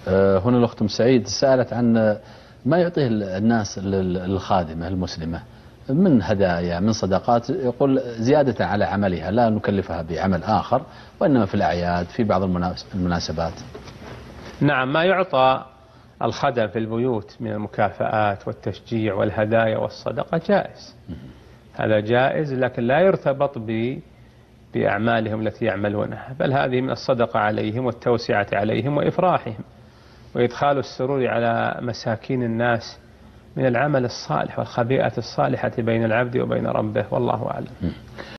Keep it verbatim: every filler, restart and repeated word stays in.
هنا الأخت أم سعيد سألت عن ما يعطيه الناس للخادمة المسلمة من هدايا من صدقات، يقول زيادة على عملها لا نكلفها بعمل آخر، وإنما في الأعياد في بعض المناسبات. نعم، ما يعطى الخدم في البيوت من المكافآت والتشجيع والهدايا والصدقة جائز، هذا جائز، لكن لا يرتبط ب بأعمالهم التي يعملونها، بل هذه من الصدقة عليهم والتوسعة عليهم وإفراحهم وإدخال السرور على مساكين الناس من العمل الصالح والخبيئة الصالحة بين العبد وبين ربه، والله أعلم.